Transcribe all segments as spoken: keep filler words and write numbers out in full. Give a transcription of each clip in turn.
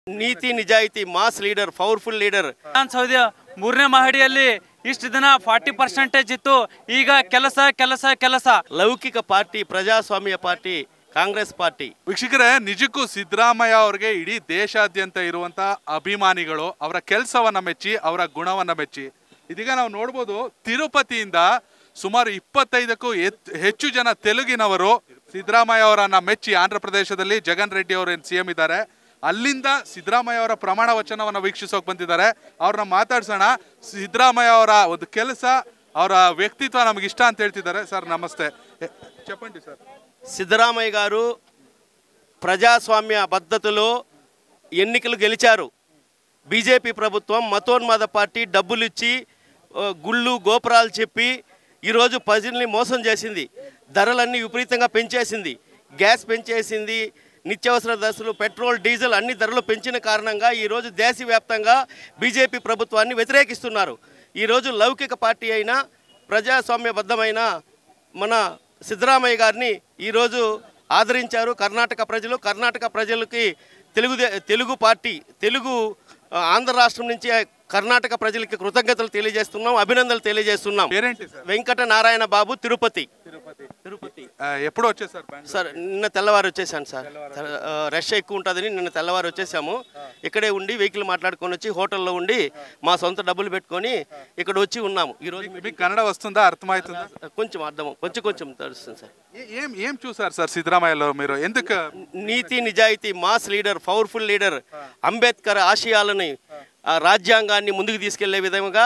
ನೀತಿ ನಿಜಾಯಿತಿ mass leader powerful leader Vidhana Soudha ಮೂರನೇ ಮಹಡಿಯಲ್ಲಿ ಇಷ್ಟು ದಿನ ಫಾರ್ಟಿ ಪರ್ಸೆಂಟೇಜ್ ಇತ್ತು, ಈಗ ಕೆಲಸ ಕೆಲಸ ಕೆಲಸ. ಲೌಕಿಕ ಪಾರ್ಟಿ, ಪ್ರಜಾಸ್ವಾಮ್ಯ ಪಾರ್ಟಿ ಕಾಂಗ್ರೆಸ್ ಪಾರ್ಟಿ. ವೀಕ್ಷಕರೇ, ನಿಜಕ್ಕೂ ಸಿದ್ದರಾಮಯ್ಯ ಅವರಿಗೆ ಇಡೀ ದೇಶಾದ್ಯಂತ ಇರುವಂತ ಅಭಿಮಾನಿಗಳು ಅವರ ಕೆಲಸವನ್ನ ಮೆಚ್ಚಿ, ಅವರ ಗುಣವನ್ನ ಮೆಚ್ಚಿ. ಇದೀಗ ನಾವು ನೋಡ್ಬೋದು, ತಿರುಪತಿಯಿಂದ ಸುಮಾರು ಇಪ್ಪತ್ತೈದಕ್ಕೂ ಹೆಚ್ಚು ಜನ ತೆಲುಗಿನವರು ಸಿದ್ದರಾಮಯ್ಯ ಅವರನ್ನ ಮೆಚ್ಚಿ, ಆಂಧ್ರ ಪ್ರದೇಶದಲ್ಲಿ ಜಗನ್ ರೆಡ್ಡಿ ಅವರು ಏನು ಸಿ ಎಂ ಇದ್ದಾರೆ, ಅಲ್ಲಿಂದ ಸಿದ್ದರಾಮಯ್ಯ ಅವರ ಪ್ರಮಾಣ ವಚನವನ್ನು ವೀಕ್ಷಿಸೋಕೆ ಬಂದಿದ್ದಾರೆ. ಅವ್ರನ್ನ ಮಾತಾಡ್ಸೋಣ. ಸಿದ್ದರಾಮಯ್ಯ ಅವರ ಒಂದು ಕೆಲಸ, ಅವರ ವ್ಯಕ್ತಿತ್ವ ನಮಗೆ ಇಷ್ಟ ಅಂತ ಹೇಳ್ತಿದ್ದಾರೆ. ಸರ್ ನಮಸ್ತೆ. చెప్పండి ಸರ್. సిద్ధరామయ్య గారు ప్రజాస్వామ్య పద్ధతిలో ఎన్నికలు గెలిచారు. బీజేపీ ప్రభుత్వం మతోన్మాద పార్టీ డబ్బులు ఇచ్చి గుళ్ళు గోపురాలు చెప్పి ఈరోజు ప్రజల్ని మోసం చేసింది. ధరలన్నీ విపరీతంగా పెంచేసింది. గ్యాస్ పెంచేసింది, నిత్యావసర ధరలు, పెట్రోల్, డీజిల్ అన్ని ధరలు పెంచిన కారణంగా ఈరోజు దేశవ్యాప్తంగా బీజేపీ ప్రభుత్వాన్ని వ్యతిరేకిస్తున్నారు. ఈరోజు లౌకిక పార్టీ అయిన ప్రజాస్వామ్యబద్ధమైన మన సిద్ధరామయ్య గారిని ఈరోజు ఆదరించారు కర్ణాటక ప్రజలు. కర్ణాటక ప్రజలకి తెలుగు తెలుగు పార్టీ, తెలుగు ఆంధ్ర రాష్ట్రం నుంచి కర్ణాటక ప్రజలకి కృతజ్ఞతలు తెలియజేస్తున్నాం, అభినందనలు తెలియజేస్తున్నాం. వెంకట నారాయణ బాబు, తిరుపతి. తిరుపతి ఎప్పుడు వచ్చేసారు సార్? నిన్న తెల్లవారు వచ్చేసాను సార్. రష్ ఎక్కువ ఉంటుందని నిన్న తెల్లవారు వచ్చేసాము. ఇక్కడే ఉండి వెహికల్ మాట్లాడుకొని వచ్చి హోటల్లో ఉండి మా సొంత డబ్బులు పెట్టుకొని ఇక్కడ వచ్చి ఉన్నాము. ఈరోజు మీకు కన్నడ వస్తుందా, అర్థమవుతుందా? కొంచెం అర్థం, కొంచెం కొంచెం తెలుస్తుంది సార్. ఏం ఏం చూసారు సార్ సిద్ధరామయ్యలో మీరు? ఎందుకు? నీతి నిజాయితీ mass leader, powerful leader, Ambedkar ఆశయాలని, రాజ్యాంగాన్ని ముందుకు తీసుకెళ్లే విధంగా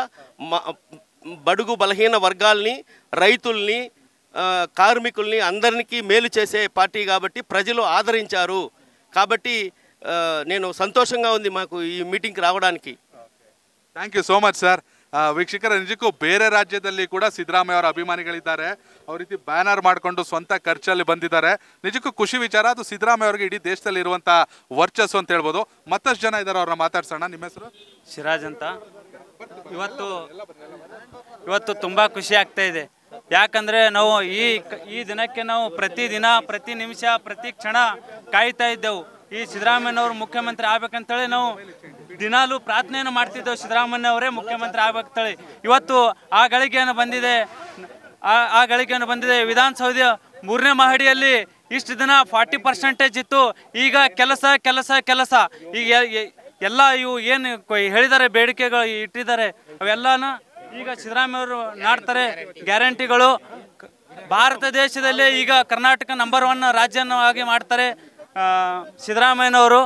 బడుగు బలహీన వర్గాల్ని, రైతుల్ని, కార్మికుల్ని అందరికీ మేలు చేసే పార్టీ కాబట్టి ప్రజలు ఆదరించారు. కాబట్టి నేను సంతోషంగా ఉంది మాకు ఈ మీటింగ్కి రావడానికి. Thank you so much sir. ವೀಕ್ಷಕರ, ನಿಜಕ್ಕೂ ಬೇರೆ ರಾಜ್ಯದಲ್ಲಿ ಕೂಡ ಸಿದ್ದರಾಮಯ್ಯ ಅವರ ಅಭಿಮಾನಿಗಳಿದ್ದಾರೆ. ಅವ್ರ ರೀತಿ ಬ್ಯಾನರ್ ಮಾಡಿಕೊಂಡು ಸ್ವಂತ ಖರ್ಚಲ್ಲಿ ಬಂದಿದ್ದಾರೆ. ನಿಜಕ್ಕೂ ಖುಷಿ ವಿಚಾರ. ಅದು ಸಿದ್ದರಾಮಯ್ಯ ಅವರಿಗೆ ಇಡೀ ದೇಶದಲ್ಲಿ ಇರುವಂಥ ವರ್ಚಸ್ಸು ಅಂತ ಹೇಳ್ಬೋದು. ಮತ್ತಷ್ಟು ಜನ ಇದ್ದಾರೆ, ಅವ್ರನ್ನ ಮಾತಾಡ್ಸೋಣ. ನಿಮ್ಮ ಹೆಸರು? ಸಿರಾಜ್ ಅಂತ. ಇವತ್ತು ಇವತ್ತು ತುಂಬ ಖುಷಿ ಆಗ್ತಾ ಇದೆ. ಯಾಕಂದರೆ ನಾವು ಈ ಈ ದಿನಕ್ಕೆ ನಾವು ಪ್ರತಿದಿನ, ಪ್ರತಿ ನಿಮಿಷ, ಪ್ರತಿ ಕ್ಷಣ ಕಾಯ್ತಾ ಇದ್ದೆವು. ಈ ಸಿದ್ದರಾಮಯ್ಯನವರು ಮುಖ್ಯಮಂತ್ರಿ ಆಗ್ಬೇಕಂತೇಳಿ ನಾವು ದಿನಾಲೂ ಪ್ರಾರ್ಥನೆಯನ್ನು ಮಾಡ್ತಿದ್ದೆವು, ಸಿದ್ದರಾಮಯ್ಯ ಅವರೇ ಮುಖ್ಯಮಂತ್ರಿ ಆಗ್ಬೇಕಂತೇಳಿ. ಇವತ್ತು ಆ ಗಳಿಗೆಯನ್ನು ಬಂದಿದೆ, ಆ ಆ ಗಳಿಗೆಯನ್ನು ಬಂದಿದೆ. ವಿಧಾನಸೌಧ ಮೂರನೇ ಮಹಡಿಯಲ್ಲಿ ಇಷ್ಟು ದಿನ ಫಾರ್ಟಿ ಪರ್ಸೆಂಟೇಜ್ ಇತ್ತು, ಈಗ ಕೆಲಸ ಕೆಲಸ ಕೆಲಸ. ಈಗ ಎಲ್ಲ ಇವು ಏನು ಹೇಳಿದ್ದಾರೆ, ಬೇಡಿಕೆಗಳು ಇಟ್ಟಿದ್ದಾರೆ, ಅವೆಲ್ಲನ ಈಗ ಸಿದ್ದರಾಮಯ್ಯ ಅವರು ನಾಡ್ತಾರೆ. ಗ್ಯಾರಂಟಿಗಳು ಭಾರತ ದೇಶದಲ್ಲೇ ಈಗ ಕರ್ನಾಟಕ ನಂಬರ್ ಒನ್ ರಾಜ್ಯವಾಗಿ ಮಾಡ್ತಾರೆ ಸಿದ್ದರಾಮಯ್ಯನವರು.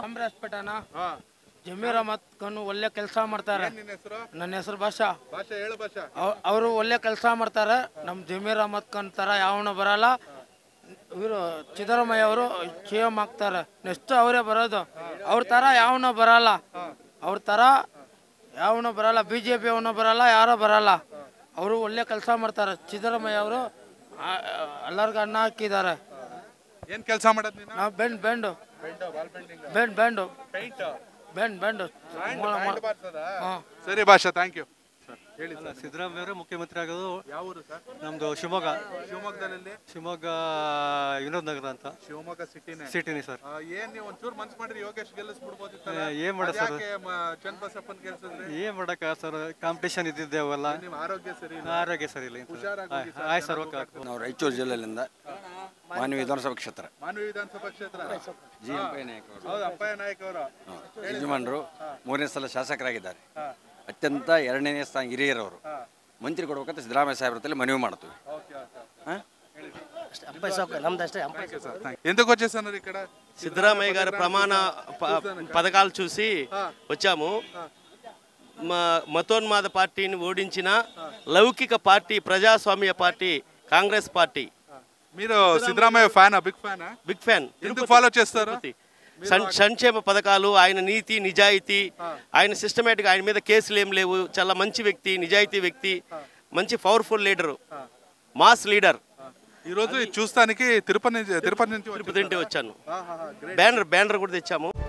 ಜಮೀರ್ ಅಹಮದ್ ಖಾನ್ ಒಳ್ಳೆ ಕೆಲಸ ಮಾಡ್ತಾರೆ. ನನ್ನ ಹೆಸರು ಭಾಷಾ. ಅವರು ಒಳ್ಳೆ ಕೆಲಸ ಮಾಡ್ತಾರೆ. ನಮ್ಮ ಜಮೀರ್ ಅಹಮದ್ ಖಾನ್ ಥರ ಯಾವನು ಬರಲ್ಲ. ಇವರು ಸಿದ್ದರಾಮಯ್ಯ ಅವರು ಸಿ ಎಂ ಆಗ್ತಾರೆ. ನೆಕ್ಸ್ಟ್ ಅವರೇ ಬರೋದು. ಅವ್ರ ಥರ ಯಾವನು ಬರಲ್ಲ, ಅವ್ರ ಥರ ಯಾವನು ಬರಲ್ಲ. ಬಿ ಜೆ ಪಿ ಅವನು ಬರಲ್ಲ, ಯಾರೋ ಬರಲ್ಲ. ಅವರು ಒಳ್ಳೆ ಕೆಲಸ ಮಾಡ್ತಾರೆ. ಸಿದ್ದರಾಮಯ್ಯ ಅವರು ಎಲ್ಲರಿಗೂ ಅನ್ನ ಹಾಕಿದ್ದಾರೆ. ಏನು ಕೆಲಸ ಮಾಡೋದು ನಾವು ಬೆಂಡ್ ಬೆಂಡು ಬೆಂಡ್ ಬೆಂಡು ಬೆಂಡ್ ಬೆಂಡು ಸರಿ ಭಾಷಾ, ಥ್ಯಾಂಕ್ ಯು. ಸಿದ್ದರಾಮಯ್ಯ ಅವರೇ ಮುಖ್ಯಮಂತ್ರಿ ಆಗೋದು. ಯಾವ ಊರು ಸರ್? ನಮ್ದು ಶಿವಮೊಗ್ಗ. ಶಿವಮೊಗ್ಗದಲ್ಲಿ? ಶಿವಮೊಗ್ಗ ವಿನೋದ್ ನಗರ ಅಂತ. ಶಿವಮೊಗ್ಗ ಸಿಟಿನೇ ಸಿಟಿನೇ ಸರ್. ಏನ್ ನೀವು ಒಂಚೂರು ಮನ್ಸು ಮಾಡ್ರಿ, ಯೋಗೇಶ್ ಗೆಲ್ಲಿಸ್ಬಿಡ್ಬೋದಿತ್ತು. ಏನ್ ಮಾಡ ಸರ್, ಚನ್ನಬಸಪ್ಪನ್ ಗೆಲ್ಸಿದ್ರೆ ಏನ್ ಮಾಡಕ ಸರ್, ಕಾಂಪಿಟೇಷನ್ ಇದ್ದಿದ್ದೆ ಅವೆಲ್ಲ. ನಿಮ್ ಆರೋಗ್ಯ ಸರಿ? ಆರೋಗ್ಯ ಸರಿ ಇಲ್ಲ. ಆಯ್ತು ಸರ್, ಓಕೆ. ನಾವು ರಾಯಚೂರು ಜಿಲ್ಲೆಯಿಂದ ಮಾನ್ವಿ ವಿಧಾನಸಭಾ ಕ್ಷೇತ್ರ. ಮಾನ್ವಿ ವಿಧಾನಸಭಾ ಕ್ಷೇತ್ರ. ಜಿ ಅಂಪಯ್ಯ ನಾಯಕ್ ಅವರು. ಹೌದು, ಅಂಪಯ್ಯ ನಾಯಕ್ ಅವರು ಯಜಮಾನರು ಮೂರನೇ ಸಲ ಶಾಸಕರಾಗಿದ್ದಾರೆ. ಅತ್ಯಂತ ಎರಡನೇ ಸ್ಥಾನ ಹಿರಿಯರವರು. ಮಂತ್ರಿ ಕೊಡ್ಬೇಕಂತ ಸಿದ್ದರಾಮಯ್ಯ ಸಾಹೇಬ್ರ ಹತ್ರ ಮನವಿ ಮಾಡ್ತೀವಿ. ఎందుకు వచ్చేసారు ఇక్కడ? సిద్ధరామయ్య గారి ప్రమాణ పథకాలు చూసి వచ్చాము. మతోన్మాద పార్టీని ఓడించిన లౌకిక పార్టీ, ప్రజాస్వామ్య పార్టీ కాంగ్రెస్ పార్టీ. మీరు Siddaramaiah fan? Big fan. Big fan. ఎందుకు ఫాలో చేస్తారు? సంక్షేమ పథకాలు, ఆయన నీతి నిజాయితీ, ఆయన సిస్టమేటిక్, ఆయన మీద కేసులు ఏం లేవు. చాలా మంచి వ్యక్తి, నిజాయితీ వ్యక్తి, మంచి పవర్ఫుల్ లీడరు, మాస్ లీడర్. ఈ రోజు చూస్తానికి తిరుపతి నుంచి తిరుపతి నుంచి తిరుపతి నుంచి వచ్చాను. బ్యానర్ బ్యానర్ కూడా తెచ్చాము.